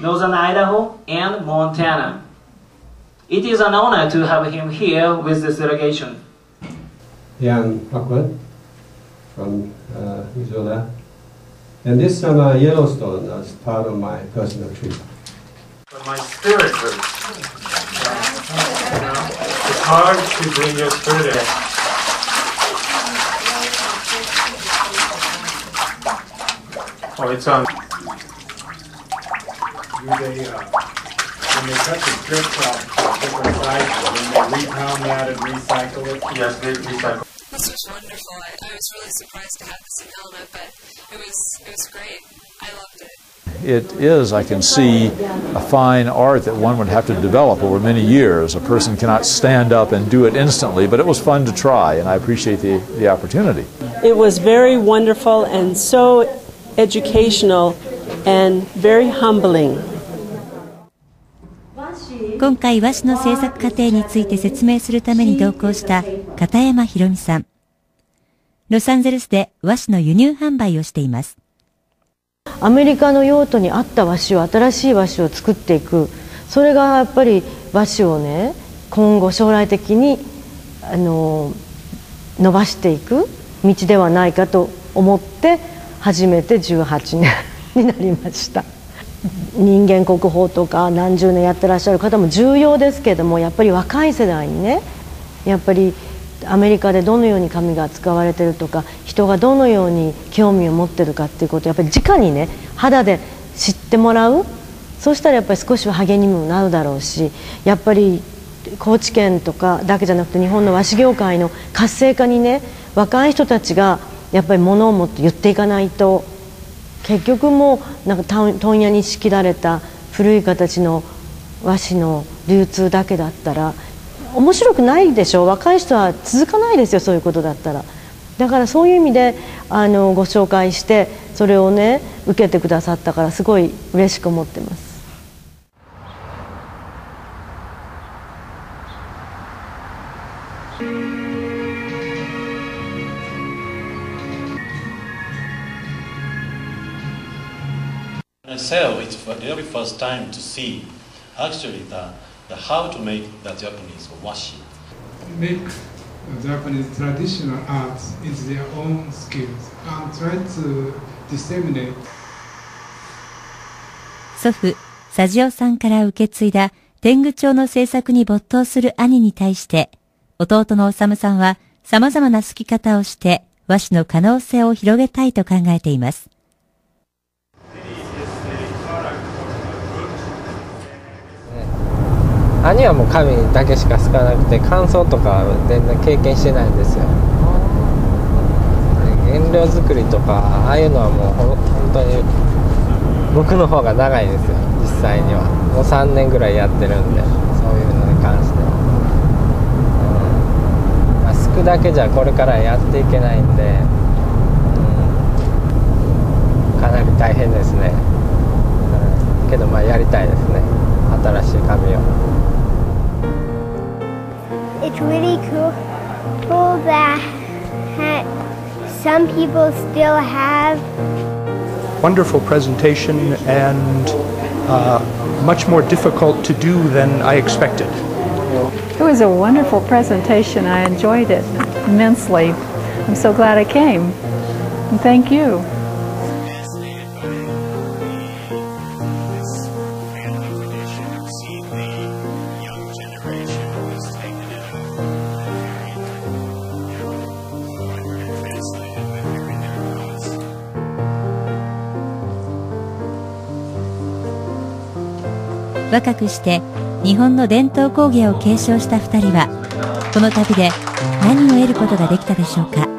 Northern Idaho, and Montana. It is an honor to have him here with this delegation. Ian Packwood from Missoula. And this summer, Yellowstone as part of my personal trip. But my spirit hurts. It's hard to bring your spirit in. Oh, it's on. When they cut the strips off different sizes, then they repound that and recycle it? Yes, they recycle. This was wonderful. I was really surprised to have this in Helena, but it was great. I loved it. It is, I can see, a fine art that one would have to develop over many years. A person cannot stand up and do it instantly, but it was fun to try, and I appreciate the opportunity. It was very wonderful and so educational and very humbling. 今回和紙の制作過程について説明するために同行した片山博美さん。ロサンゼルスで和紙の輸入販売をしています。 アメリカの用途に合った和紙を、新しい和紙を作っていく、それがやっぱり和紙をね、今後将来的に伸ばしていく道ではないかと思って初めて18年になりました。人間国宝とか何十年やってらっしゃる方も重要ですけれども、やっぱり若い世代にね、やっぱりアメリカでどのように紙が使われてるとか、人がどのように興味を持ってるかっていうことをやっぱり直にね、肌で知ってもらう。そうしたらやっぱり少しは励みにもなるだろうし、やっぱり高知県とかだけじゃなくて日本の和紙業界の活性化にね、若い人たちがやっぱり物を持って言っていかないと、結局もうなんか問屋に仕切られた古い形の和紙の流通だけだったら面白くないでしょう。若い人は続かないですよ、そういうことだったら。だからそういう意味でご紹介してそれをね受けてくださったからすごい嬉しく思ってます。 Myself, it's for the very first time to see actually the how to make the Japanese washi. Make Japanese traditional arts into their own skills and try to disseminate. 祖父、佐治夫さんから受け継いだ天狗帳の制作に没頭する兄に対して、弟の修さんは様々な好き方をして和紙の可能性を広げたいと考えています。 兄はもう紙だけしかすかなくて乾燥とか全然経験してないんですよ。原料作りとかああいうのはもう本当に僕の方が長いですよ。実際にはもう3年ぐらいやってるんで、そういうのに関しては、すくだけじゃこれからやっていけないんで、かなり大変ですね。けどまあやりたいですね、新しい紙を。 It's really cool that some people still have. Wonderful presentation and much more difficult to do than I expected. It was a wonderful presentation. I enjoyed it immensely. I'm so glad I came. And thank you. 「若くして日本の伝統工芸を継承した2人はこの旅で何を得ることができたでしょうか。